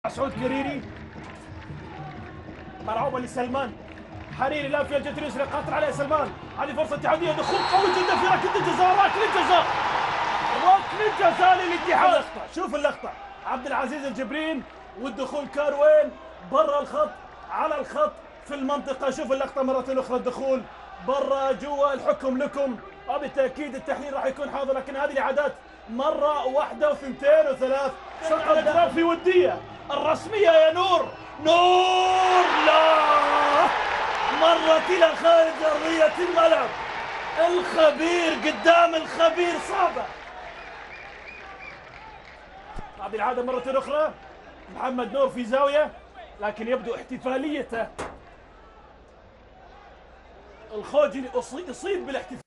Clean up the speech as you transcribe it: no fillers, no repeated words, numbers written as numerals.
سعود كريري مرعوبه لسلمان حريري لا في الجهه اليسرى قاطر عليه سلمان. هذه فرصه اتحاديه دخول قوي جدا في ركله الجزاء. ركله جزاء للاتحاد. شوف اللقطه عبد العزيز الجبرين والدخول كان وين؟ برا الخط على الخط في المنطقه. شوف اللقطه مره اخرى الدخول برا جوا الحكم لكم وبالتاكيد التحليل راح يكون حاضر. لكن هذه الاعادات مره واحده واثنتين وثلاث سقط في وديه الرسميه يا نور. لا مرت الى خارج ارضيه الملعب. الخبير قدام الخبير صعبه. هذه العاده مره اخرى محمد نور في زاويه لكن يبدو احتفاليته الخوجي يصيب بالاحتفال.